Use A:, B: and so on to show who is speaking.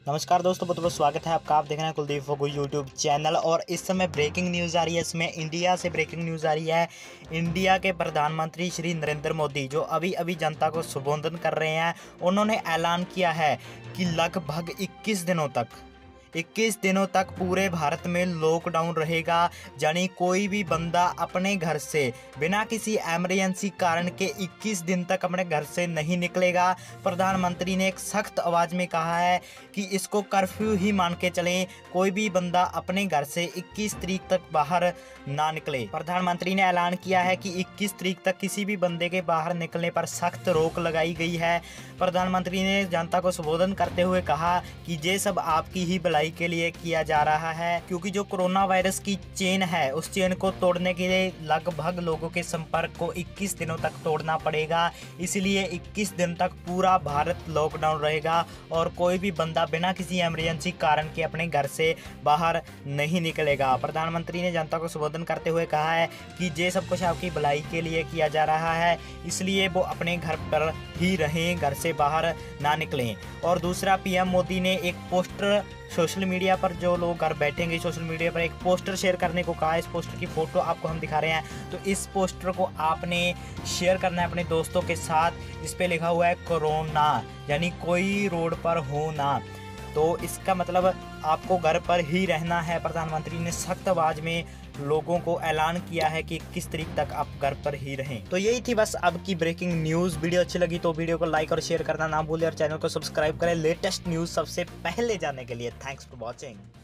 A: नमस्कार दोस्तों, बहुत बहुत स्वागत है आपका। आप देख रहे हैं कुलदीप फोगू यूट्यूब चैनल। और इस समय ब्रेकिंग न्यूज़ आ रही है। इसमें इंडिया से ब्रेकिंग न्यूज़ आ रही है। इंडिया के प्रधानमंत्री श्री नरेंद्र मोदी जो अभी अभी जनता को संबोधन कर रहे हैं, उन्होंने ऐलान किया है कि लगभग 21 दिनों तक पूरे भारत में लॉकडाउन रहेगा। यानी कोई भी बंदा अपने घर से बिना किसी इमरजेंसी कारण के 21 दिन तक अपने घर से नहीं निकलेगा। प्रधानमंत्री ने एक सख्त आवाज़ में कहा है कि इसको कर्फ्यू ही मान के चलें। कोई भी बंदा अपने घर से 21 तारीख तक बाहर ना निकले। प्रधानमंत्री ने ऐलान किया है कि 21 तारीख तक किसी भी बंदे के बाहर निकलने पर सख्त रोक लगाई गई है। प्रधानमंत्री ने जनता को संबोधन करते हुए कहा कि ये सब आपकी ही भलाई के लिए किया जा रहा है, क्योंकि जो कोरोना वायरस की चेन है उस चेन को तोड़ने के लिए लगभग लोगों के संपर्क को 21 दिनों तक तोड़ना पड़ेगा। इसलिए 21 दिन तक पूरा भारत लॉकडाउन रहेगा और कोई भी बंदा बिना किसी इमरजेंसी कारण के अपने घर से बाहर नहीं निकलेगा। प्रधानमंत्री ने जनता को संबोधन करते हुए कहा है कि ये सब कुछ आपकी भलाई के लिए किया जा रहा है, इसलिए वो अपने घर पर ही रहें, घर से बाहर ना निकलें। और दूसरा, पीएम मोदी ने एक पोस्टर सोशल मीडिया पर, जो लोग घर बैठेंगे, सोशल मीडिया पर एक पोस्टर शेयर करने को कहा है। इस पोस्टर की फोटो आपको हम दिखा रहे हैं। तो इस पोस्टर को आपने शेयर करना है अपने दोस्तों के साथ। इस पे लिखा हुआ है कोरोना, यानी कोई रोड पर हो ना। तो इसका मतलब आपको घर पर ही रहना है। प्रधानमंत्री ने सख्त आवाज में लोगों को ऐलान किया है कि 21 तारीख तक आप घर पर ही रहें। तो यही थी बस अब की ब्रेकिंग न्यूज़। वीडियो अच्छी लगी तो वीडियो को लाइक और शेयर करना ना भूलें और चैनल को सब्सक्राइब करें लेटेस्ट न्यूज़ सबसे पहले जानने के लिए। Thanks for watching.